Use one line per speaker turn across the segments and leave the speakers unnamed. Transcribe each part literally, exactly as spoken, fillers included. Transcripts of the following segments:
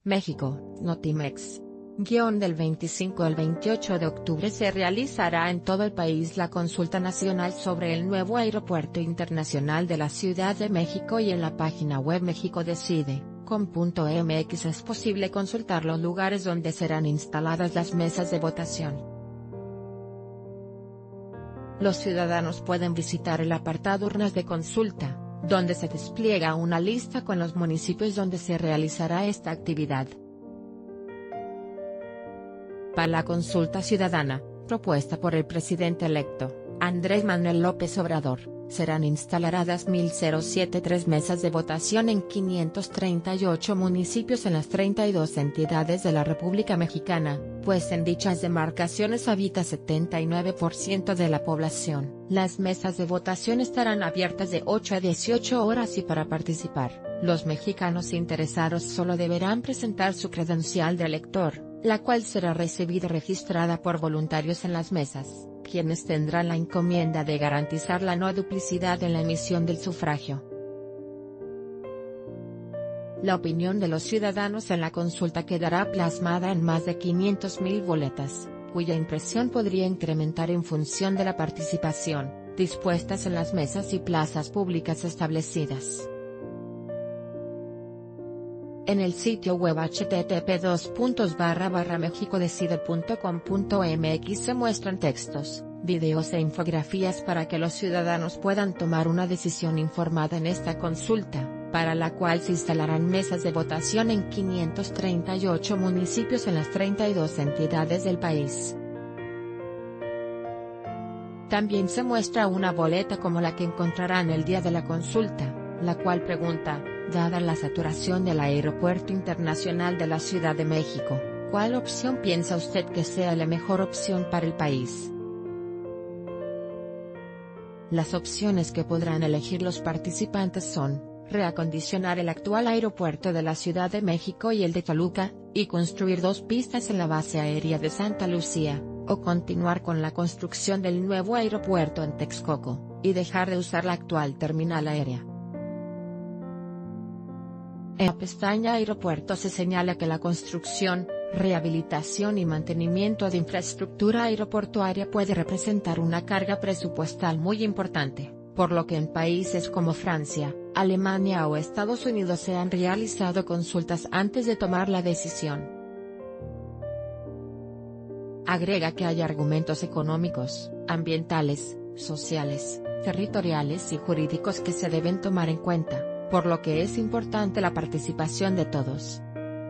México, Notimex. Guión del veinticinco al veintiocho de octubre se realizará en todo el país la consulta nacional sobre el nuevo Aeropuerto Internacional de la Ciudad de México y en la página web mexico decide punto com punto mx es posible consultar los lugares donde serán instaladas las mesas de votación. Los ciudadanos pueden visitar el apartado Urnas de Consulta, donde se despliega una lista con los municipios donde se realizará esta actividad. Para la consulta ciudadana, propuesta por el presidente electo, Andrés Manuel López Obrador, serán instaladas mil setenta y tres mesas de votación en quinientos treinta y ocho municipios en las treinta y dos entidades de la República Mexicana, pues en dichas demarcaciones habita setenta y nueve por ciento de la población. Las mesas de votación estarán abiertas de ocho a dieciocho horas y para participar, los mexicanos interesados solo deberán presentar su credencial de elector, la cual será recibida y registrada por voluntarios en las mesas, quienes tendrán la encomienda de garantizar la no duplicidad en la emisión del sufragio. La opinión de los ciudadanos en la consulta quedará plasmada en más de quinientas mil boletas, cuya impresión podría incrementar en función de la participación, dispuestas en las mesas y plazas públicas establecidas. En el sitio web h t t p dos puntos barra barra mexicodecide punto com punto mx se muestran textos, videos e infografías para que los ciudadanos puedan tomar una decisión informada en esta consulta, para la cual se instalarán mesas de votación en quinientos treinta y ocho municipios en las treinta y dos entidades del país. También se muestra una boleta como la que encontrarán el día de la consulta, la cual pregunta: dada la saturación del Aeropuerto Internacional de la Ciudad de México, ¿cuál opción piensa usted que sea la mejor opción para el país? Las opciones que podrán elegir los participantes son: reacondicionar el actual aeropuerto de la Ciudad de México y el de Toluca, y construir dos pistas en la base aérea de Santa Lucía, o continuar con la construcción del nuevo aeropuerto en Texcoco, y dejar de usar la actual terminal aérea. En la pestaña Aeropuerto se señala que la construcción, rehabilitación y mantenimiento de infraestructura aeroportuaria puede representar una carga presupuestal muy importante, por lo que en países como Francia, Alemania o Estados Unidos se han realizado consultas antes de tomar la decisión. Agrega que hay argumentos económicos, ambientales, sociales, territoriales y jurídicos que se deben tomar en cuenta, por lo que es importante la participación de todos.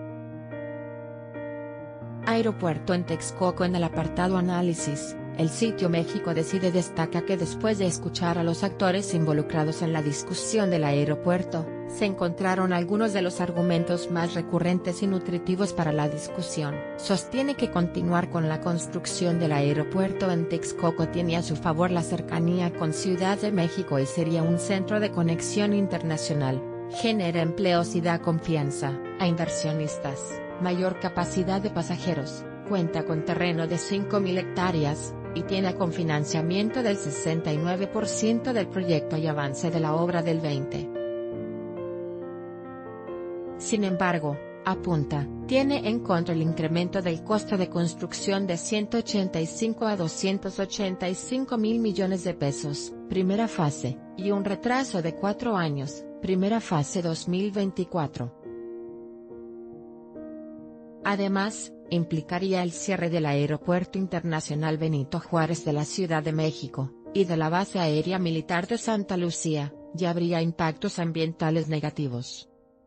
Aeropuerto en Texcoco. En el apartado Análisis, el sitio México Decide destaca que después de escuchar a los actores involucrados en la discusión del aeropuerto, se encontraron algunos de los argumentos más recurrentes y nutritivos para la discusión. Sostiene que continuar con la construcción del aeropuerto en Texcoco tiene a su favor la cercanía con Ciudad de México y sería un centro de conexión internacional, genera empleos y da confianza a inversionistas, mayor capacidad de pasajeros, cuenta con terreno de cinco mil hectáreas, y tiene cofinanciamiento del sesenta y nueve por ciento del proyecto y avance de la obra del veinte por ciento. Sin embargo, apunta, tiene en contra el incremento del costo de construcción de ciento ochenta y cinco a doscientos ochenta y cinco mil millones de pesos, primera fase, y un retraso de cuatro años, primera fase dos mil veinticuatro. Además, implicaría el cierre del Aeropuerto Internacional Benito Juárez de la Ciudad de México, y de la Base Aérea Militar de Santa Lucía, y habría impactos ambientales negativos.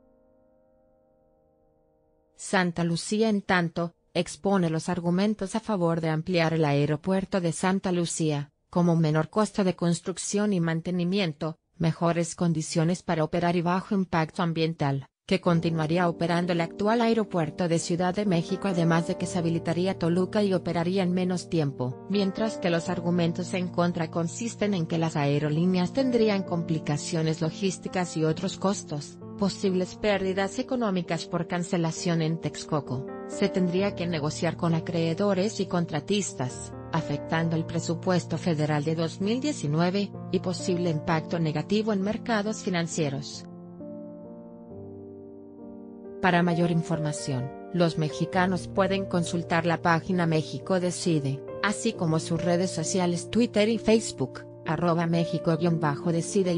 Santa Lucía, en tanto, expone los argumentos a favor de ampliar el aeropuerto de Santa Lucía, como menor costo de construcción y mantenimiento, mejores condiciones para operar y bajo impacto ambiental, que continuaría operando el actual aeropuerto de Ciudad de México, además de que se habilitaría Toluca y operaría en menos tiempo. Mientras que los argumentos en contra consisten en que las aerolíneas tendrían complicaciones logísticas y otros costos, posibles pérdidas económicas por cancelación en Texcoco, se tendría que negociar con acreedores y contratistas, afectando el presupuesto federal de dos mil diecinueve, y posible impacto negativo en mercados financieros. Para mayor información, los mexicanos pueden consultar la página México Decide, así como sus redes sociales Twitter y Facebook, arroba México-Decide y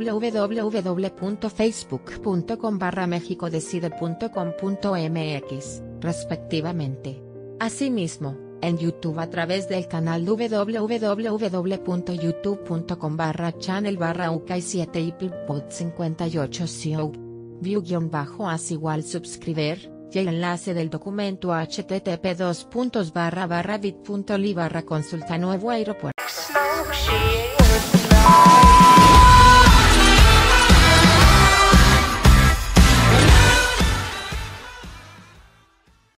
www.facebook.com barra mexicodecide.com.mx, respectivamente. Asimismo, en YouTube a través del canal www.youtube.com barra channel barra U K I siete y Pilpod cincuenta y ocho C O. View-as igual subscriber, y el enlace del documento http dos barra barra bit.ly barra consulta nuevo aeropuerto.